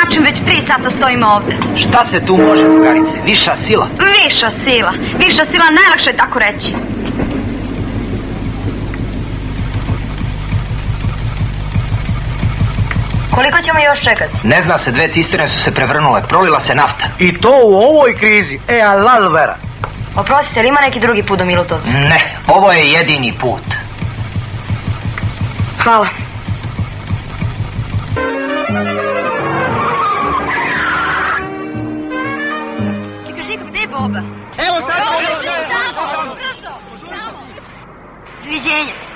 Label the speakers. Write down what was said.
Speaker 1: način već 3 sata stojimo ovde.
Speaker 2: Šta se tu može, drugarice? Viša sila?
Speaker 1: Viša sila. Viša sila, najlakše je tako reći. Koliko ćemo još čekati?
Speaker 2: Ne zna se, 2 cisterne su se prevrnule, prolila se nafta.
Speaker 3: I to u ovoj krizi. Alal vera.
Speaker 1: Oprostite, ili ima neki drugi put do Milutovca?
Speaker 2: Ne, ovo je jedini put.
Speaker 1: Hvala. Čekaj, Žiko, gde je Boba?
Speaker 3: Evo sad!
Speaker 1: Brzo! Doviđenja.